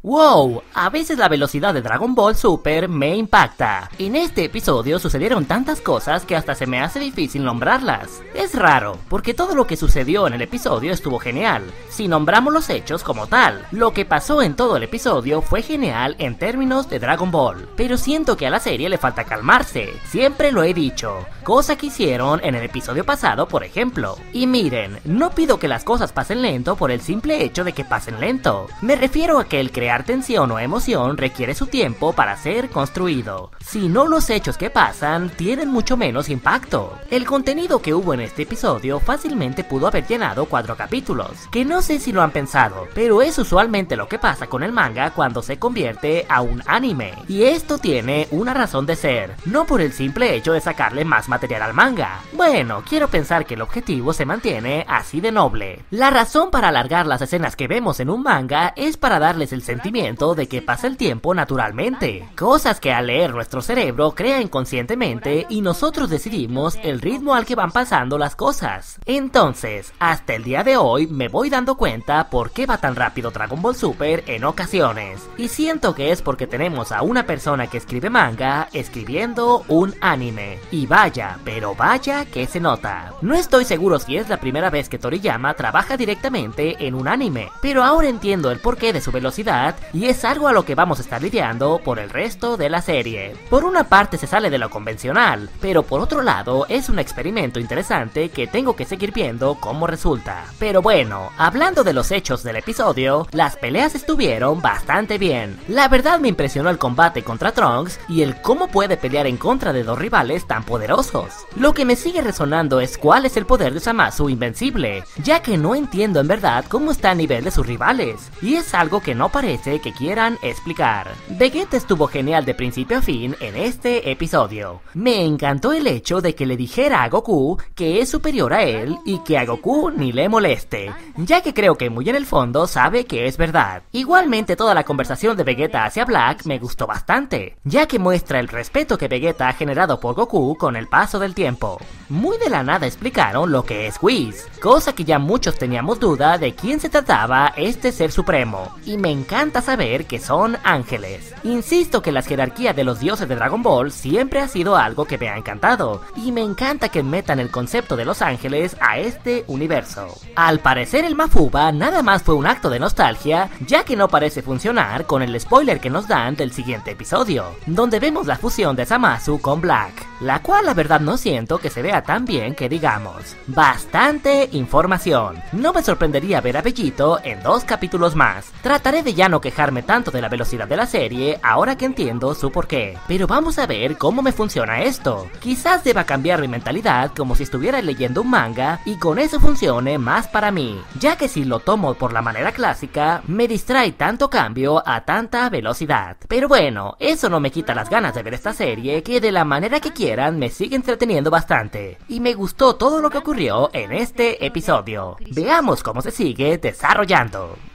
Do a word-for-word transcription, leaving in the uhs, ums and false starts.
¡Wow! A veces la velocidad de Dragon Ball Super me impacta. En este episodio sucedieron tantas cosas que hasta se me hace difícil nombrarlas. Es raro, porque todo lo que sucedió en el episodio estuvo genial, si nombramos los hechos como tal. Lo que pasó en todo el episodio fue genial en términos de Dragon Ball, pero siento que a la serie le falta calmarse, siempre lo he dicho, cosa que hicieron en el episodio pasado por ejemplo. Y miren, no pido que las cosas pasen lento por el simple hecho de que pasen lento, me refiero a que el crear tensión o emoción requiere su tiempo para ser construido, si no los hechos que pasan tienen mucho menos impacto. El contenido que hubo en este episodio fácilmente pudo haber llenado cuatro capítulos, que no sé si lo han pensado, pero es usualmente lo que pasa con el manga cuando se convierte a un anime, y esto tiene una razón de ser, no por el simple hecho de sacarle más material al manga. Bueno, quiero pensar que el objetivo se mantiene así de noble. La razón para alargar las escenas que vemos en un manga es para darles el sentimiento de que pasa el tiempo naturalmente, cosas que al leer nuestro cerebro crea inconscientemente y nosotros decidimos el ritmo al que van pasando las cosas. Entonces, hasta el día de hoy me voy dando cuenta por qué va tan rápido Dragon Ball Super en ocasiones, y siento que es porque tenemos a una persona que escribe manga escribiendo un anime, y vaya, pero vaya que se nota. No estoy seguro si es la primera vez que Toriyama trabaja directamente en un anime, pero ahora entiendo el porqué de su velocidad y es algo a lo que vamos a estar lidiando por el resto de la serie. Por una parte se sale de lo convencional, pero por otro lado es un experimento interesante que tengo que seguir viendo cómo resulta. Pero bueno, hablando de los hechos del episodio, las peleas estuvieron bastante bien. La verdad me impresionó el combate contra Trunks y el cómo puede pelear en contra de dos rivales tan poderosos. Lo que me sigue resonando es cuál es el poder de Zamasu invencible, ya que no entiendo en verdad cómo está a nivel de sus rivales, y es algo que no parece que quieran explicar. Vegeta estuvo genial de principio a fin en este episodio. Me encantó el hecho de que le dijera a Goku que es superior a él y que a Goku ni le moleste, ya que creo que muy en el fondo sabe que es verdad. Igualmente toda la conversación de Vegeta hacia Black me gustó bastante, ya que muestra el respeto que Vegeta ha generado por Goku con el paso del tiempo. Muy de la nada explicaron lo que es Whis, cosa que ya muchos teníamos duda de quién se trataba este ser supremo, y me encanta saber que son ángeles. Insisto que la jerarquía de los dioses de Dragon Ball siempre ha sido algo que me ha encantado, y me encanta que metan el concepto de los ángeles a este universo. Al parecer el Mafuba nada más fue un acto de nostalgia, ya que no parece funcionar con el spoiler que nos dan del siguiente episodio, donde vemos la fusión de Zamasu con Black, la cual la verdad no siento que se vea tan bien que digamos. Bastante información. No me sorprendería ver a Bellito en dos capítulos más. Trataré de ya no quejarme tanto de la velocidad de la serie ahora que entiendo su porqué, pero vamos a ver cómo me funciona esto. Quizás deba cambiar mi mentalidad como si estuviera leyendo un manga y con eso funcione más para mí, ya que si lo tomo por la manera clásica me distrae tanto cambio a tanta velocidad. Pero bueno, eso no me quita las ganas de ver esta serie, que de la manera que quieran me sigue entreteniendo bastante, y me gustó todo lo que ocurrió en este episodio. Veamos cómo se sigue desarrollando.